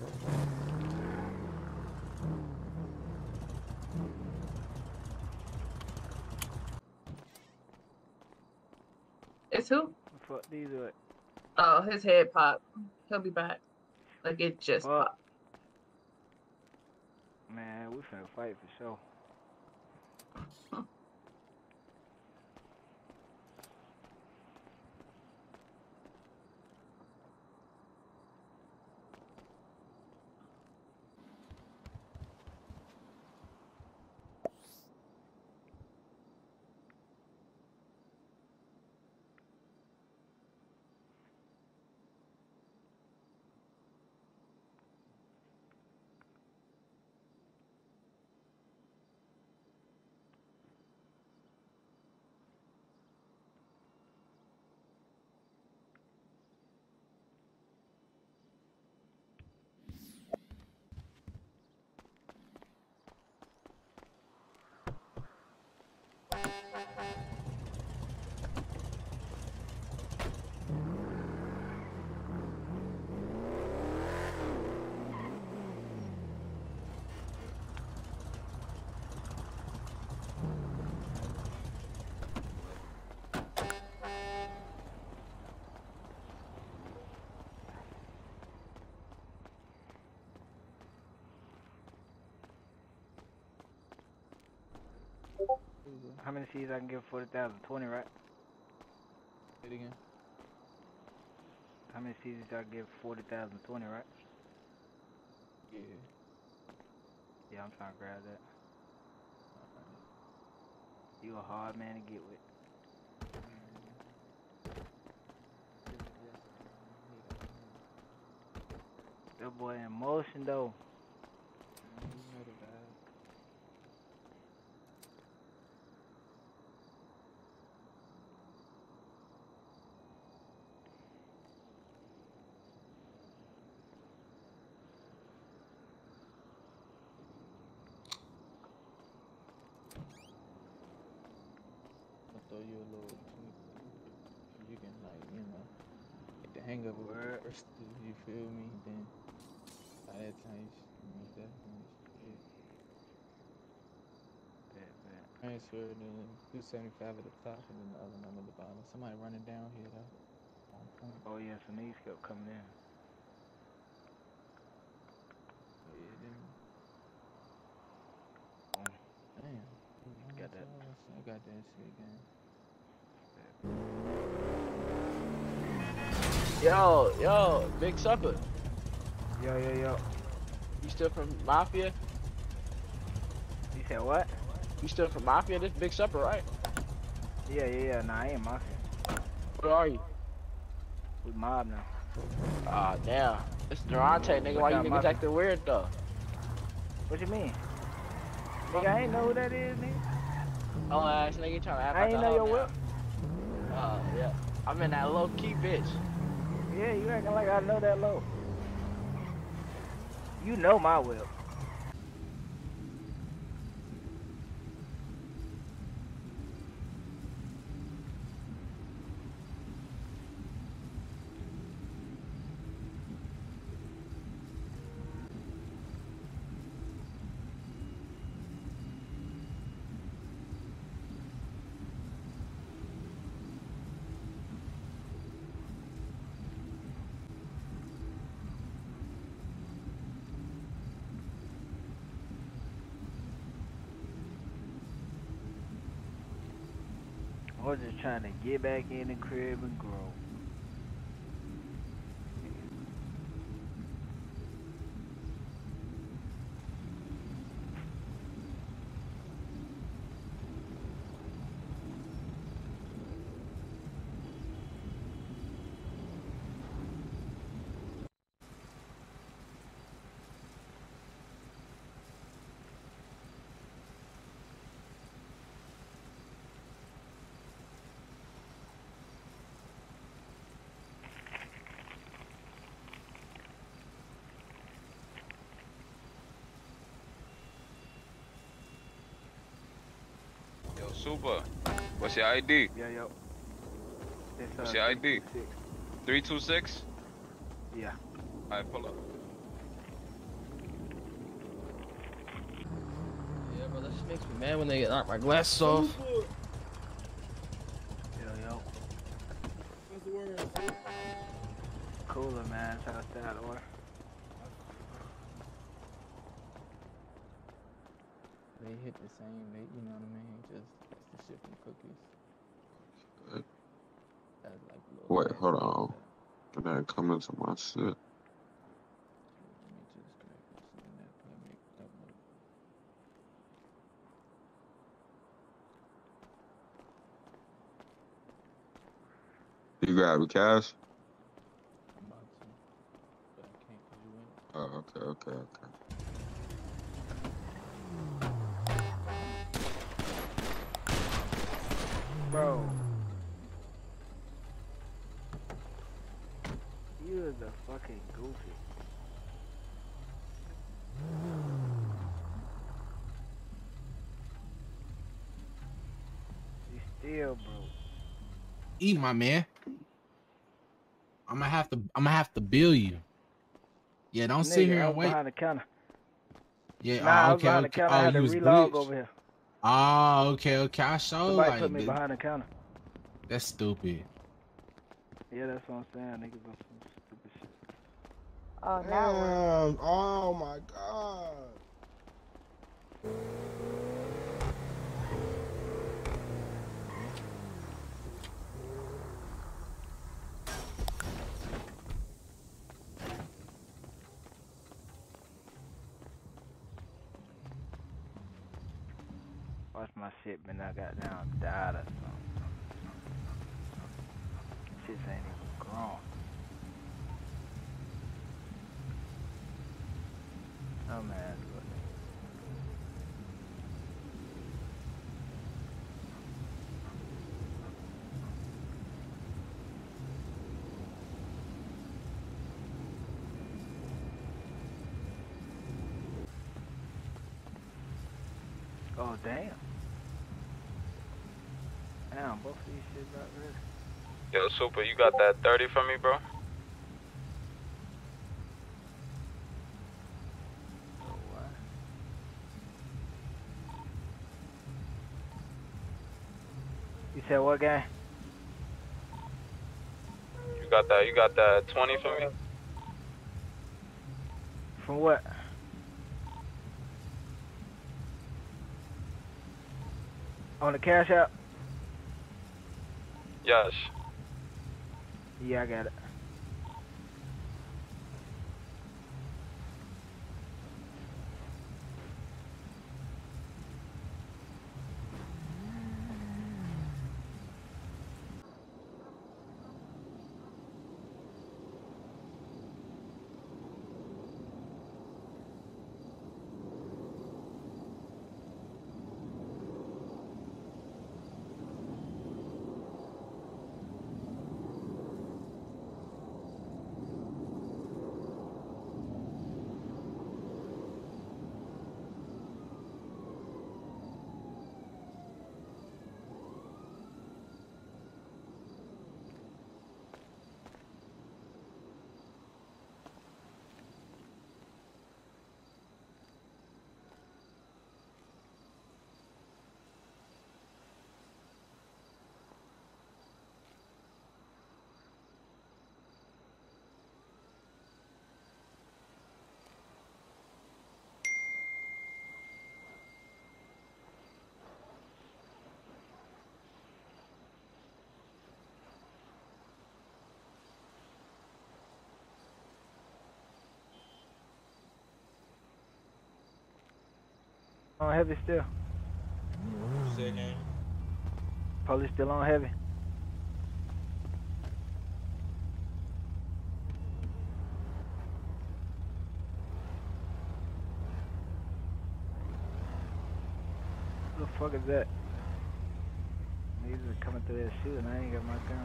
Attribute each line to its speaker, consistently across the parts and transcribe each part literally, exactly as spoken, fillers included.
Speaker 1: It's who?
Speaker 2: Fuck these what?
Speaker 1: Oh, his head popped. He'll be back. Like it just
Speaker 2: Fuck.
Speaker 1: popped.
Speaker 2: Man, we finna fight for sure. How many C's I can give forty thousand? twenty, right?
Speaker 3: Say it again.
Speaker 2: How many C's I give forty thousand? twenty, right?
Speaker 3: Yeah.
Speaker 2: Yeah, I'm trying to grab that. You a hard man to get with. That boy in motion though.
Speaker 3: You know the vibe. I'll throw you a little tweak. You can like, you know, get the hang of it with the first two, you feel me? Then by that time, you know, definitely shit.
Speaker 2: Bet, bet.
Speaker 3: Transfer then two seventy-five at the top and then the other number at the bottom. Somebody running down here though. On point.
Speaker 2: Oh yeah, some these kept coming in.
Speaker 3: Oh yeah, then.
Speaker 2: Boom.
Speaker 3: Damn.
Speaker 2: Got that.
Speaker 3: I got that shit again.
Speaker 4: Yo, yo, Big Supper.
Speaker 2: Yo, yo, yo.
Speaker 4: You still from Mafia?
Speaker 2: You said what?
Speaker 4: You still from Mafia? This Big Supper, right?
Speaker 2: Yeah, yeah, yeah. Nah, I ain't mafia.
Speaker 4: What are you?
Speaker 2: We mob now.
Speaker 4: Ah, damn. It's Durante, nigga.
Speaker 2: What
Speaker 4: Why you
Speaker 2: kind of
Speaker 4: niggas
Speaker 2: mafia?
Speaker 4: acting weird, though?
Speaker 2: What you mean? Nigga, I ain't know who that is, nigga.
Speaker 4: Oh, ass nigga trying to act
Speaker 2: I
Speaker 4: like
Speaker 2: ain't
Speaker 4: a
Speaker 2: know
Speaker 4: hoe
Speaker 2: your
Speaker 4: now.
Speaker 2: whip.
Speaker 4: Oh, yeah. I'm in that low-key bitch.
Speaker 2: Yeah, you acting like I know that low. You know my whip. I was just trying to get back in the crib and grow.
Speaker 5: Yo, Super, what's your I D?
Speaker 2: Yo, yo. It's, uh,
Speaker 5: What's your I D?
Speaker 2: three two six.
Speaker 5: three two six?
Speaker 2: Yeah.
Speaker 5: Alright, pull up.
Speaker 4: bro, that just makes me mad when they knock my glasses off.
Speaker 2: Yo, yo.
Speaker 6: What's the word?
Speaker 2: Cooler, man. How's that, or?
Speaker 3: They hit the same, they, you know what I mean? Just it's the shit from cookies. That's like a little
Speaker 7: Wait,
Speaker 3: fast
Speaker 7: hold
Speaker 3: food
Speaker 7: on.
Speaker 3: stuff.
Speaker 7: Did that come into my shit?
Speaker 3: Let me just grab this and that play make that work.
Speaker 7: You grab the cash?
Speaker 3: I'm about to, but I can't cause you in it.
Speaker 7: Oh, okay, okay, okay.
Speaker 2: Bro. You is a fucking goofy. You still broke.
Speaker 6: Eat, my man. I'm gonna have to. I'm gonna have to bill you. Yeah, don't sit
Speaker 2: Nigga,
Speaker 6: here
Speaker 2: I
Speaker 6: and
Speaker 2: was
Speaker 6: wait.
Speaker 2: behind the counter.
Speaker 6: Yeah.
Speaker 2: Nah,
Speaker 6: oh,
Speaker 2: I was
Speaker 6: okay.
Speaker 2: behind the
Speaker 6: Okay.
Speaker 2: counter. I
Speaker 6: Oh,
Speaker 2: had
Speaker 6: you
Speaker 2: to
Speaker 6: was
Speaker 2: relog
Speaker 6: glitched.
Speaker 2: over here.
Speaker 6: Oh, okay. Okay. I showed
Speaker 2: Somebody
Speaker 6: like
Speaker 2: put me
Speaker 6: that-
Speaker 2: behind the counter.
Speaker 6: That's stupid.
Speaker 2: Yeah, that's what I'm saying. Niggas on some stupid shit.
Speaker 8: Oh, now we're
Speaker 9: Damn. Oh my god.
Speaker 2: Watch my shipment. I got down died or something. Shit ain't even grown. Oh man, look. Oh damn. Damn, both of these shit about ready.
Speaker 5: Yo, Super, you got that thirty from me, bro?
Speaker 2: Oh, what? You said what, guy?
Speaker 5: You got that? You got that twenty from me?
Speaker 2: From what? On the cash app?
Speaker 5: Yes.
Speaker 2: Yeah, I got it. On heavy still.
Speaker 9: Second.
Speaker 2: Police still on heavy. Who the fuck is that? Niggas are coming through that shooting. I ain't got my gun.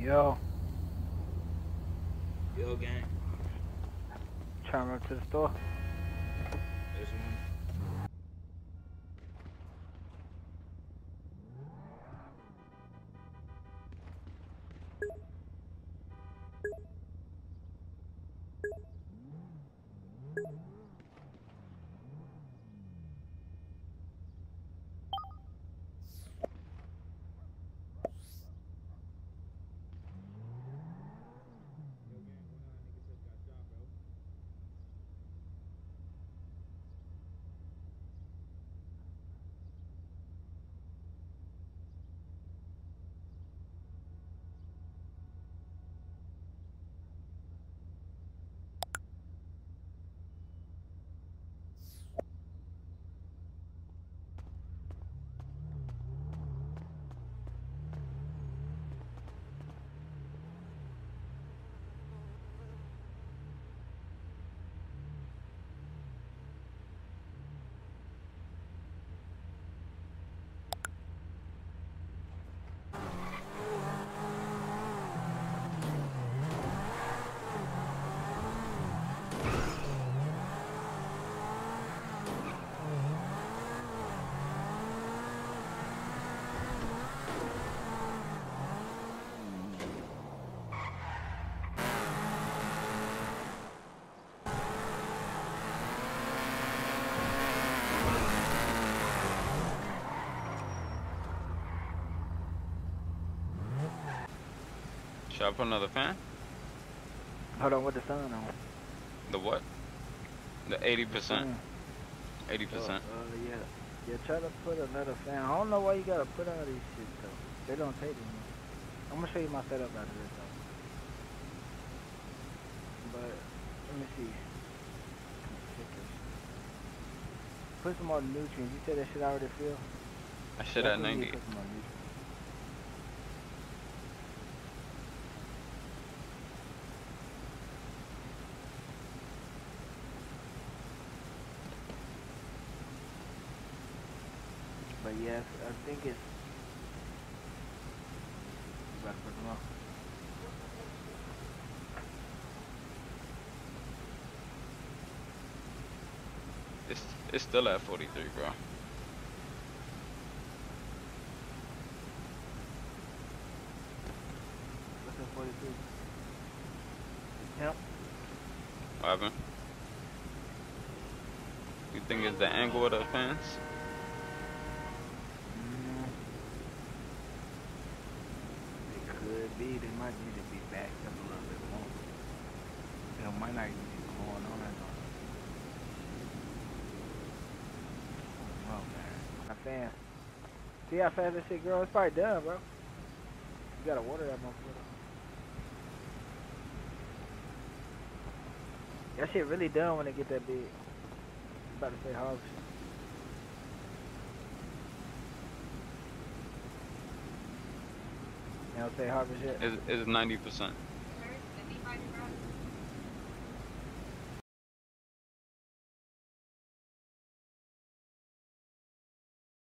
Speaker 2: Yo,
Speaker 9: Yo, gang.
Speaker 2: trying to run to the store.
Speaker 9: This one.
Speaker 5: Should I put another fan?
Speaker 2: Hold on, with the sun on.
Speaker 5: The what? The eighty percent. eighty
Speaker 2: Uh,
Speaker 5: percent.
Speaker 2: uh, yeah. Yeah, try to put another fan. I don't know why you gotta put all these shit though. They don't take them. I'm gonna show you my setup out of this though. But let me see. Put some more nutrients. You said that shit already filled?
Speaker 5: I should
Speaker 2: That's
Speaker 5: at
Speaker 2: when you
Speaker 5: ninety.
Speaker 2: put some more nutrients. But yes, I think it's. You gotta put them on.
Speaker 5: It's it's still at forty-three, bro.
Speaker 2: What's that forty-three? Yep.
Speaker 5: What happened? You think it's the angle of the fans?
Speaker 2: Mm. It could be. They might need to be backed up a little bit more. It might not even be going on at all. Oh man, my fan. See how fast that shit grows? It's probably done, bro. You gotta water that motherfucker. That shit really done when it get that big. I'm about to say harvest. You don't say harvest yet?
Speaker 5: It's, it's ninety percent.